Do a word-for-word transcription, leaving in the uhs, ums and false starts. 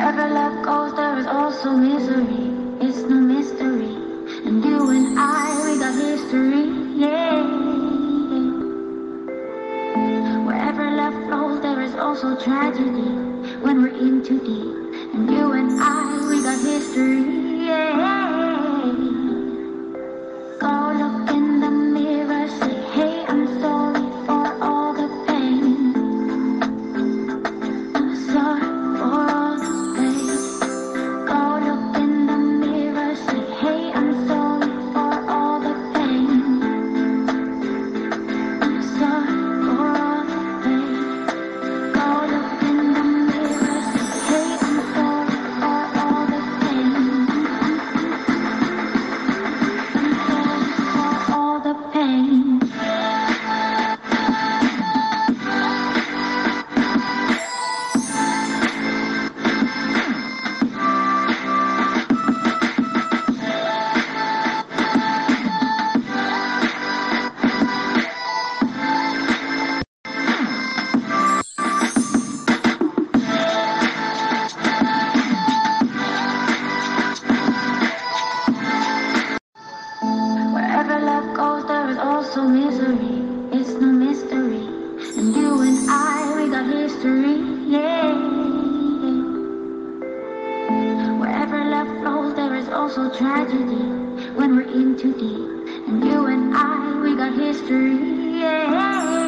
Wherever love goes, there is also misery. It's no mystery. And you and I, we got history, yeah. Wherever love flows, there is also tragedy. When we're in too deep. And you and I, we got history, yeah. Go look in the mirror, say, hey, I'm sorry for all the pain. I'm sorry for all the pain. Go look in the mirror, say, hey, I'm sorry for all the pain. I'm sorry for all the pain. Go look in the mirror, say, hey, I'm sorry for all the pain. I'm sorry for all the pain. Wherever love goes, there is also misery. It's no mystery. And you and I, we got history, yeah. Wherever love flows, there is also tragedy. When we're in too deep. And you and I, we got history, yeah.